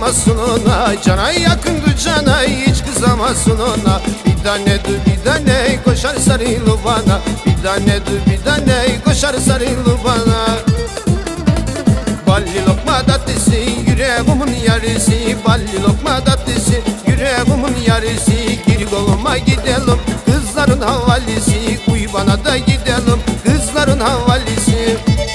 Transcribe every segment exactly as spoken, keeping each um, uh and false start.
kıyamazsın ona. Cana yakındı cana hiç kızamazsın ona. Bir tane dur bir tane koşar sarılı bana. Bir tane dur bir tane koşar sarılı bana. Balli lokma tatlısı yüreğimin yarısı. Balli lokma tatlısı yüreğimin yarısı. Gir koluma gidelim kızların havalisi. Uy bana da gidelim kızların havalisi.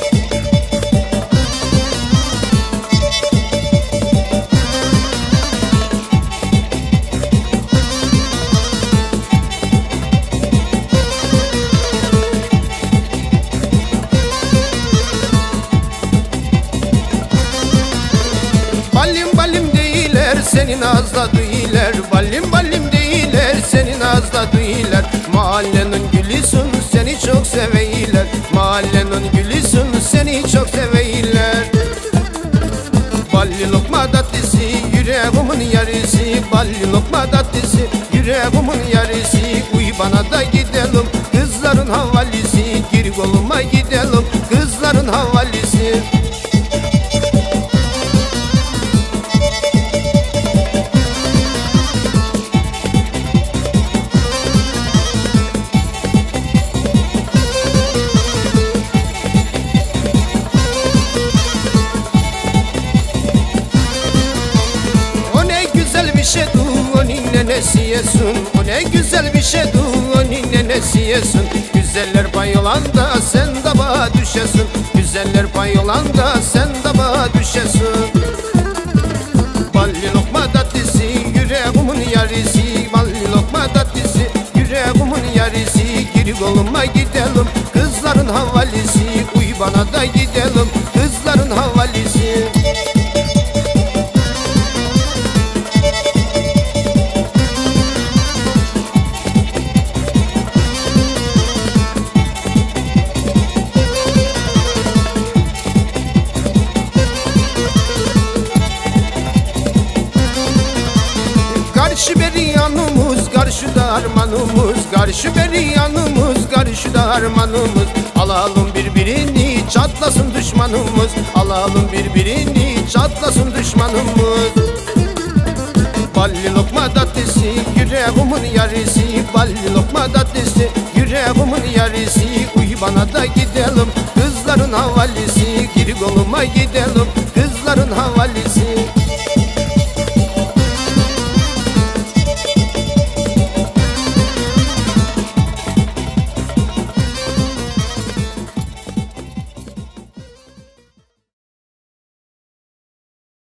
Ballim ballim değiller senin ağızda duyular. Ballim ballim değiller senin ağızda duyular. Mahallenin gülüsün seni çok seveyler. Mahallenin gülüsün seni çok seveyler. Balli lokma tatlısı yüreğimin yarısı. Balli lokma tatlısı yüreğimin yarısı. Uy bana da gidelim kızların havalisi. Gir koluma gidelim kızların havalisi. Şeydu onun nenesi yesun. O ne güzel bir şeydu onun nenesi yesun. Güzeller bayılanda sen de bağa düşesin. Güzeller bayılanda sen de bağa düşesin. Balli lokma tatlısı yüreğimin yarısı. Balli lokma tatlısı yüreğimin yarısı. Gir koluma gidelim kızların havalisi. Uy bana da gidelim kızların havalisi. Karşı beri yanımız, karşıda harmanımız. Karşı beri yanımız, karşıda harmanımız. Alalım birbirini, çatlasın düşmanımız. Alalım birbirini, çatlasın düşmanımız. Balli lokma tatlısı yüreğimin yarısı. Balli lokma tatlısı yüreğimin yarısı. Uy bana da gidelim kızların havalisi. Gir koluma gidelim kızların havalisi.